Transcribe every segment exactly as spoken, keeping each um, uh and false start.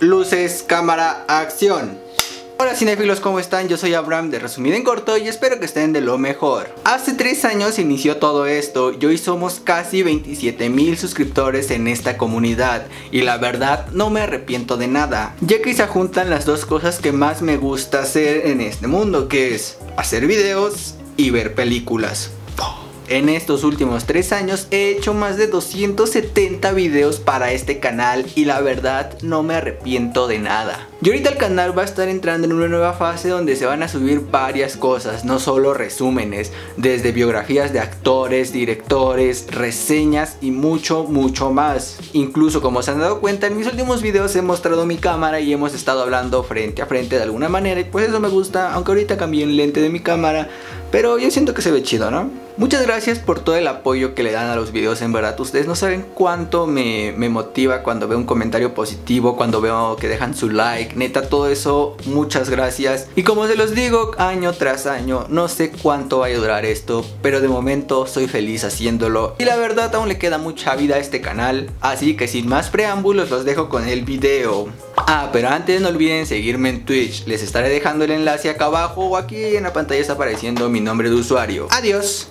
Luces, cámara, acción. Hola cinéfilos, ¿cómo están? Yo soy Abraham de Resumido en Corto y espero que estén de lo mejor. Hace tres años inició todo esto y hoy somos casi veintisiete mil suscriptores en esta comunidad. Y la verdad no me arrepiento de nada, ya que se juntan las dos cosas que más me gusta hacer en este mundo, que es hacer videos y ver películas. En estos últimos tres años he hecho más de doscientos setenta videos para este canal y la verdad no me arrepiento de nada. Y ahorita el canal va a estar entrando en una nueva fase donde se van a subir varias cosas, no solo resúmenes, desde biografías de actores, directores, reseñas y mucho mucho más. Incluso, como se han dado cuenta, en mis últimos videos he mostrado mi cámara y hemos estado hablando frente a frente de alguna manera y pues eso me gusta, aunque ahorita cambié el lente de mi cámara, pero yo siento que se ve chido, ¿no? Muchas gracias por todo el apoyo que le dan a los videos, en verdad ustedes no saben cuánto me, me motiva cuando veo un comentario positivo, cuando veo que dejan su like, neta todo eso, muchas gracias. Y como se los digo año tras año, no sé cuánto va a durar esto, pero de momento soy feliz haciéndolo y la verdad aún le queda mucha vida a este canal, así que sin más preámbulos los dejo con el video. Ah, pero antes no olviden seguirme en Twitch, les estaré dejando el enlace acá abajo o aquí en la pantalla está apareciendo mi nombre de usuario. Adiós.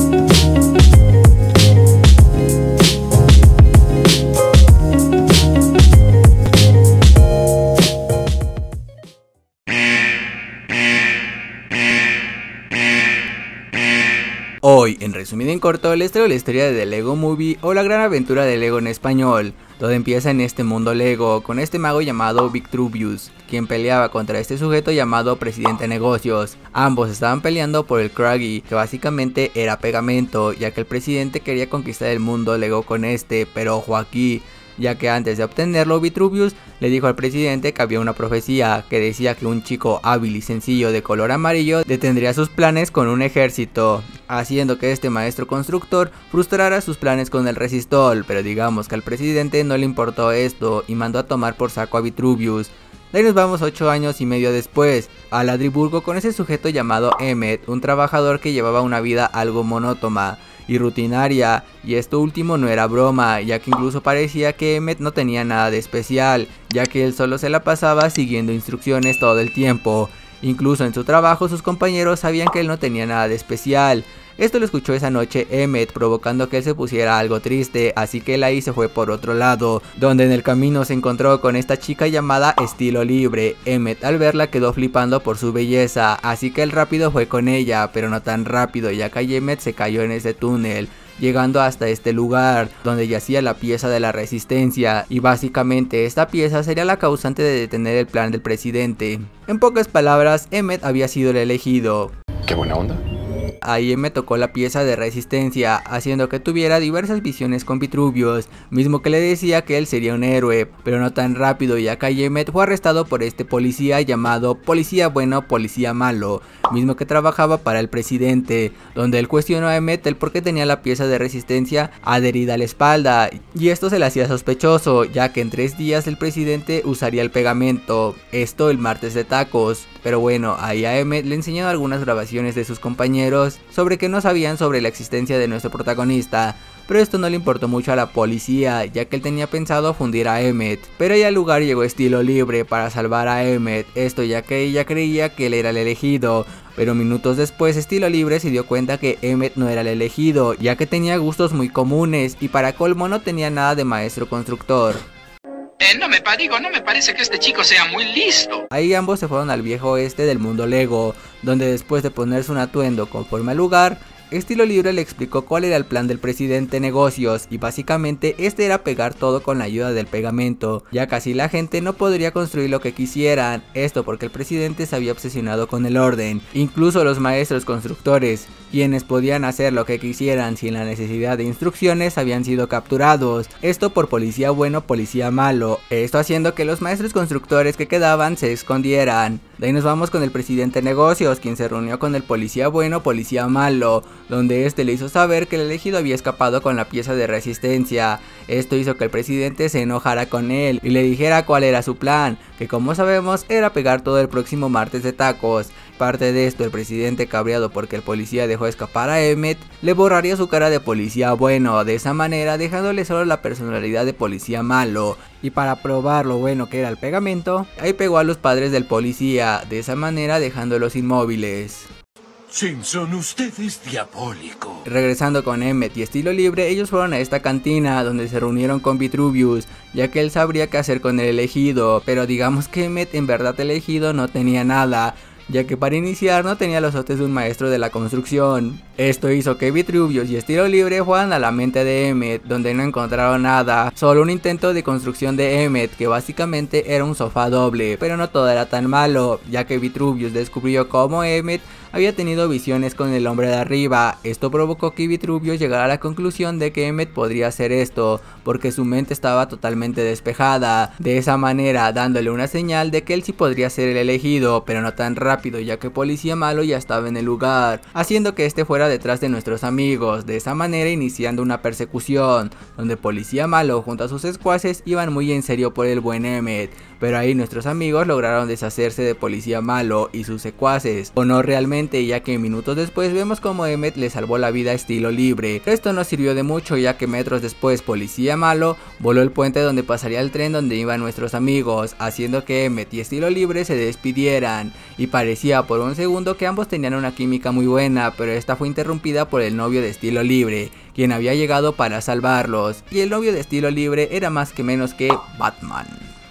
Hoy, en Resumido en Corto, les traigo la historia de The Lego Movie o la gran aventura de Lego en español. Todo empieza en este mundo Lego, con este mago llamado Vitruvius, quien peleaba contra este sujeto llamado Presidente Negocios. Ambos estaban peleando por el Kraggy, que básicamente era pegamento, ya que el presidente quería conquistar el mundo Lego con este, pero ojo aquí, ya que antes de obtenerlo Vitruvius le dijo al presidente que había una profecía que decía que un chico hábil y sencillo de color amarillo detendría sus planes con un ejército, haciendo que este maestro constructor frustrara sus planes con el resistol, pero digamos que al presidente no le importó esto y mandó a tomar por saco a Vitruvius. De ahí nos vamos ocho años y medio después, a Ladriburgo con ese sujeto llamado Emmet, un trabajador que llevaba una vida algo monótona y rutinaria, y esto último no era broma, ya que incluso parecía que Emmet no tenía nada de especial, ya que él solo se la pasaba siguiendo instrucciones todo el tiempo. Incluso en su trabajo sus compañeros sabían que él no tenía nada de especial. Esto lo escuchó esa noche Emmet, provocando que él se pusiera algo triste, así que él ahí se fue por otro lado, donde en el camino se encontró con esta chica llamada Estilo Libre. Emmet al verla quedó flipando por su belleza, así que él rápido fue con ella, pero no tan rápido, ya que Emmet se cayó en ese túnel, llegando hasta este lugar, donde yacía la pieza de la resistencia, y básicamente esta pieza sería la causante de detener el plan del presidente. En pocas palabras, Emmet había sido el elegido. ¡Qué buena onda! Ahí me tocó la pieza de resistencia, haciendo que tuviera diversas visiones con Vitruvius, mismo que le decía que él sería un héroe, pero no tan rápido, ya que Emmet fue arrestado por este policía llamado Policía Bueno, Policía Malo, mismo que trabajaba para el presidente, donde él cuestionó a Emmet el por qué tenía la pieza de resistencia adherida a la espalda, y esto se le hacía sospechoso, ya que en tres días el presidente usaría el pegamento, esto el martes de tacos. Pero bueno, ahí a Emmet le enseñaron algunas grabaciones de sus compañeros sobre que no sabían sobre la existencia de nuestro protagonista, pero esto no le importó mucho a la policía, ya que él tenía pensado fundir a Emmet. Pero ahí al lugar llegó Estilo Libre para salvar a Emmet, esto ya que ella creía que él era el elegido, pero minutos después Estilo Libre se dio cuenta que Emmet no era el elegido, ya que tenía gustos muy comunes y para colmo no tenía nada de maestro constructor. Eh, no me digo, no me parece que este chico sea muy listo. Ahí ambos se fueron al viejo oeste del mundo Lego, donde después de ponerse un atuendo conforme al lugar, Estilo Libre le explicó cuál era el plan del presidente Negocios, y básicamente este era pegar todo con la ayuda del pegamento, ya que así la gente no podría construir lo que quisieran, esto porque el presidente se había obsesionado con el orden. Incluso los maestros constructores, quienes podían hacer lo que quisieran sin la necesidad de instrucciones, habían sido capturados, esto por Policía Bueno, Policía Malo, esto haciendo que los maestros constructores que quedaban se escondieran. De ahí nos vamos con el presidente Negocios, quien se reunió con el Policía Bueno, Policía Malo, donde este le hizo saber que el elegido había escapado con la pieza de resistencia. Esto hizo que el presidente se enojara con él y le dijera cuál era su plan, que que como sabemos era pegar todo el próximo martes de tacos. Parte de esto, el presidente, cabreado porque el policía dejó escapar a Emmett, le borraría su cara de policía bueno, de esa manera dejándole solo la personalidad de policía malo. Y para probar lo bueno que era el pegamento, ahí pegó a los padres del policía, de esa manera dejándolos inmóviles. Simpson, usted es diabólico. Regresando con Emmett y Estilo Libre, ellos fueron a esta cantina donde se reunieron con Vitruvius, ya que él sabría qué hacer con el elegido, pero digamos que Emmett en verdad elegido no tenía nada, ya que para iniciar no tenía los dotes de un maestro de la construcción. Esto hizo que Vitruvius y Estilo Libre fueran a la mente de Emmett, donde no encontraron nada, solo un intento de construcción de Emmett, que básicamente era un sofá doble, pero no todo era tan malo, ya que Vitruvius descubrió cómo Emmett había tenido visiones con el hombre de arriba. Esto provocó que Vitruvius llegara a la conclusión de que Emmett podría hacer esto, porque su mente estaba totalmente despejada, de esa manera dándole una señal de que él sí podría ser el elegido, pero no tan rápido, ya que Policía Malo ya estaba en el lugar, haciendo que este fuera detrás de nuestros amigos, de esa manera iniciando una persecución, donde Policía Malo junto a sus secuaces iban muy en serio por el buen Emmett, pero ahí nuestros amigos lograron deshacerse de Policía Malo y sus secuaces, o no realmente, ya que minutos después vemos como Emmett le salvó la vida a Estilo Libre. Esto no sirvió de mucho, ya que metros después Policía Malo voló el puente donde pasaría el tren donde iban nuestros amigos, haciendo que Emmett y Estilo Libre se despidieran, y parecía por un segundo que ambos tenían una química muy buena, pero esta fue interrumpida por el novio de Estilo Libre, quien había llegado para salvarlos, y el novio de Estilo Libre era más que menos que Batman.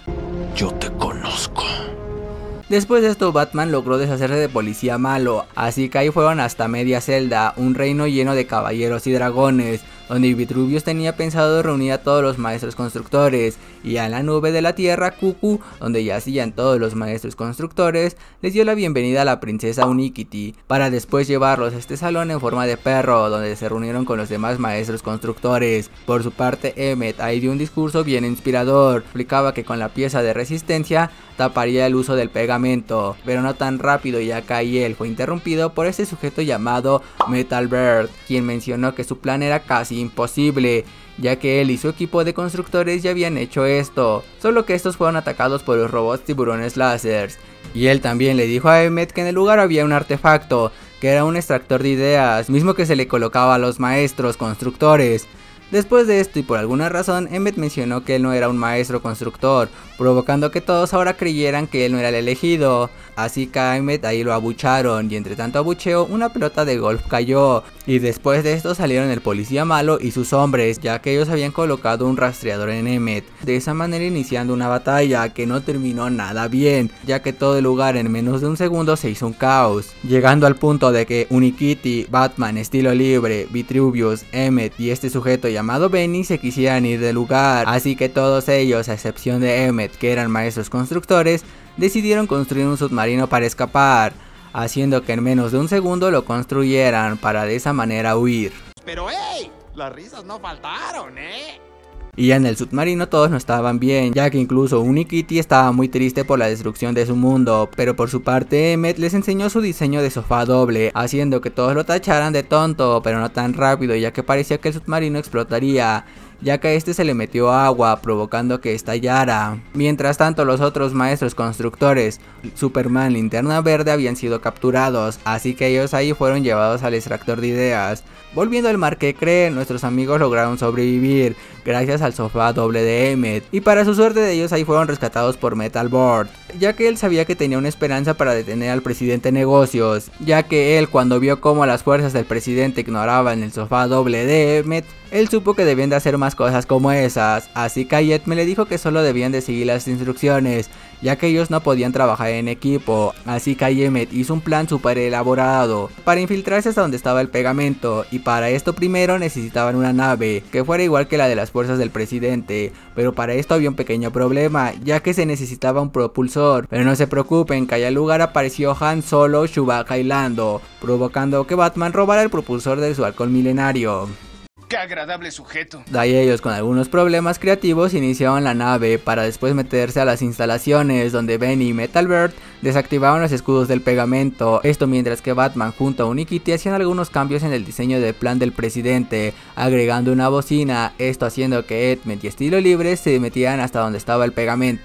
Yo te conozco. Después de esto, Batman logró deshacerse de Policía Malo, así que ahí fueron hasta Media Celda, un reino lleno de caballeros y dragones, donde Vitruvius tenía pensado reunir a todos los maestros constructores, y a la nube de la tierra, Cuckoo, donde yacían todos los maestros constructores, les dio la bienvenida a la princesa Unikitty, para después llevarlos a este salón en forma de perro, donde se reunieron con los demás maestros constructores. Por su parte, Emmett ahí dio un discurso bien inspirador, explicaba que con la pieza de resistencia taparía el uso del pegamento, pero no tan rápido, ya que ahí él fue interrumpido por este sujeto llamado Metal Bird, quien mencionó que su plan era casi imposible, ya que él y su equipo de constructores ya habían hecho esto, solo que estos fueron atacados por los robots tiburones láseres, y él también le dijo a Emmett que en el lugar había un artefacto, que era un extractor de ideas, mismo que se le colocaba a los maestros constructores. Después de esto y por alguna razón, Emmett mencionó que él no era un maestro constructor, provocando que todos ahora creyeran que él no era el elegido, así que a Emmett ahí lo abucharon, y entre tanto abucheo una pelota de golf cayó, y después de esto salieron el Policía Malo y sus hombres, ya que ellos habían colocado un rastreador en Emmett, de esa manera iniciando una batalla que no terminó nada bien, ya que todo el lugar en menos de un segundo se hizo un caos, llegando al punto de que Unikitty, Batman, Estilo Libre, Vitruvius, Emmett y este sujeto llamado Benny se quisieran ir del lugar, así que todos ellos, a excepción de Emmett, que eran maestros constructores, decidieron construir un submarino para escapar, haciendo que en menos de un segundo lo construyeran para de esa manera huir. Pero hey, las risas no faltaron, ¿eh? Y ya en el submarino todos no estaban bien, ya que incluso Unikitty estaba muy triste por la destrucción de su mundo, pero por su parte Emmett les enseñó su diseño de sofá doble, haciendo que todos lo tacharan de tonto, pero no tan rápido, ya que parecía que el submarino explotaría, ya que a este se le metió agua, provocando que estallara. Mientras tanto, los otros maestros constructores, Superman, Linterna Verde, habían sido capturados, así que ellos ahí fueron llevados al extractor de ideas. Volviendo al mar que cree, nuestros amigos lograron sobrevivir, gracias al sofá doble de Emmett, y para su suerte de ellos ahí fueron rescatados por Metal Bird, ya que él sabía que tenía una esperanza para detener al presidente Negocios, ya que él, cuando vio cómo las fuerzas del presidente ignoraban el sofá doble de Emmett, él supo que debían de hacer más cosas como esas, así que Ayet me le dijo que solo debían de seguir las instrucciones, ya que ellos no podían trabajar en equipo, así que Emmett hizo un plan super elaborado para infiltrarse hasta donde estaba el pegamento, y para esto primero necesitaban una nave que fuera igual que la de las fuerzas del presidente, pero para esto había un pequeño problema, ya que se necesitaba un propulsor, pero no se preocupen, que allá al lugar apareció Han Solo, Chewbacca y Lando, provocando que Batman robara el propulsor de su halcón milenario. ¡Qué agradable sujeto! De ahí ellos, con algunos problemas creativos, iniciaron la nave para después meterse a las instalaciones, donde Benny y Metal Bird desactivaban los escudos del pegamento, esto mientras que Batman junto a Unikitty hacían algunos cambios en el diseño del plan del presidente, agregando una bocina, esto haciendo que Emmett y Estilo Libre se metieran hasta donde estaba el pegamento,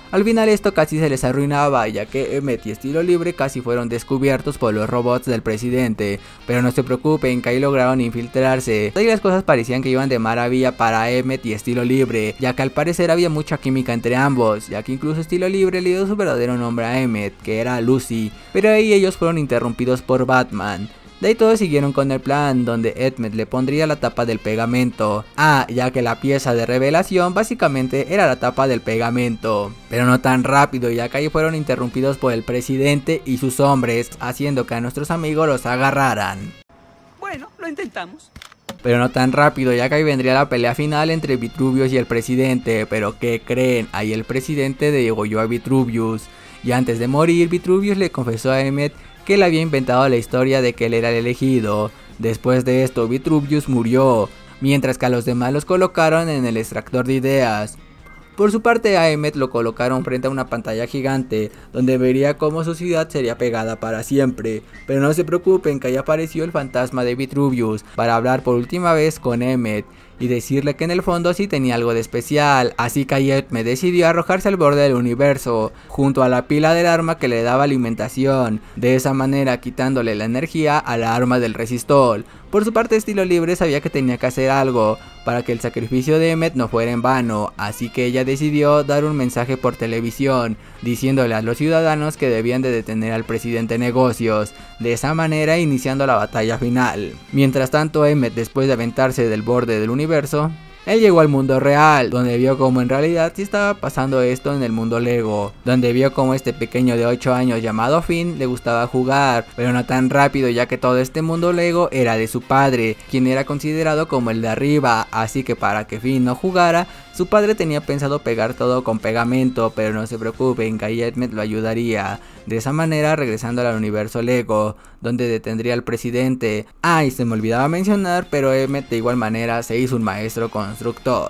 Al final esto casi se les arruinaba, ya que Emmet y Estilo Libre casi fueron descubiertos por los robots del presidente, pero no se preocupen que ahí lograron infiltrarse. Ahí las cosas parecían que iban de maravilla para Emmet y Estilo Libre, ya que al parecer había mucha química entre ambos, ya que incluso Estilo Libre le dio su verdadero nombre a Emmet, que era Lucy, pero ahí ellos fueron interrumpidos por Batman. De ahí todos siguieron con el plan, donde Emmet le pondría la tapa del pegamento. Ah, ya que la pieza de revelación básicamente era la tapa del pegamento. Pero no tan rápido, ya que ahí fueron interrumpidos por el presidente y sus hombres, haciendo que a nuestros amigos los agarraran. Bueno, lo intentamos. Pero no tan rápido, ya que ahí vendría la pelea final entre Vitruvius y el presidente. Pero ¿qué creen? Ahí el presidente degolló a Vitruvius. Y antes de morir, Vitruvius le confesó a Emmet que él había inventado la historia de que él era el elegido. Después de esto, Vitruvius murió, mientras que a los demás los colocaron en el extractor de ideas. Por su parte, a Emmet lo colocaron frente a una pantalla gigante, donde vería cómo su ciudad sería pegada para siempre. Pero no se preocupen, que ahí apareció el fantasma de Vitruvius para hablar por última vez con Emmet y decirle que en el fondo sí tenía algo de especial. Así que Emmet decidió arrojarse al borde del universo, junto a la pila del arma que le daba alimentación, de esa manera quitándole la energía a la arma del resistor. Por su parte, Estilo Libre sabía que tenía que hacer algo para que el sacrificio de Emmet no fuera en vano, así que ella decidió dar un mensaje por televisión, diciéndole a los ciudadanos que debían de detener al presidente Negocios, de esa manera iniciando la batalla final. Mientras tanto, Emmet, después de aventarse del borde del universo, él llegó al mundo real, donde vio como en realidad sí estaba pasando esto en el mundo Lego, donde vio como este pequeño de ocho años llamado Finn le gustaba jugar, pero no tan rápido, ya que todo este mundo Lego era de su padre, quien era considerado como el de arriba, así que para que Finn no jugara, su padre tenía pensado pegar todo con pegamento, pero no se preocupen, que Emmet lo ayudaría, de esa manera regresando al universo Lego, donde detendría al presidente. Ah, y se me olvidaba mencionar, pero Emmet de igual manera se hizo un maestro constructor.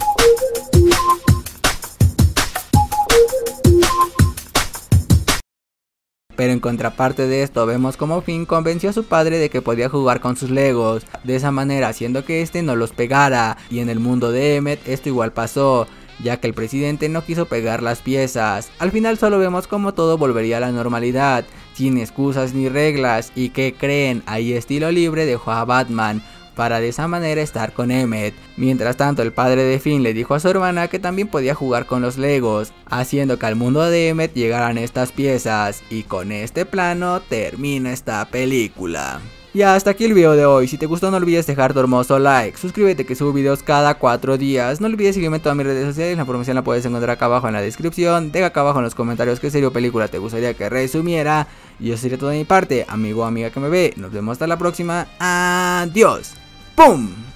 Pero en contraparte de esto vemos como Finn convenció a su padre de que podía jugar con sus Legos, de esa manera haciendo que este no los pegara, y en el mundo de Emmet esto igual pasó, ya que el presidente no quiso pegar las piezas. Al final solo vemos como todo volvería a la normalidad, sin excusas ni reglas, y ¿qué creen? Ahí Estilo Libre dejó a Batman para de esa manera estar con Emmet. Mientras tanto, el padre de Finn le dijo a su hermana que también podía jugar con los Legos, haciendo que al mundo de Emmet llegaran estas piezas, y con este plano termina esta película. Y hasta aquí el video de hoy. Si te gustó, no olvides dejar tu hermoso like, suscríbete que subo videos cada cuatro días, no olvides seguirme en todas mis redes sociales, la información la puedes encontrar acá abajo en la descripción, deja acá abajo en los comentarios qué serie o película te gustaría que resumiera, y eso sería todo de mi parte, amigo o amiga que me ve, nos vemos hasta la próxima, adiós, ¡pum!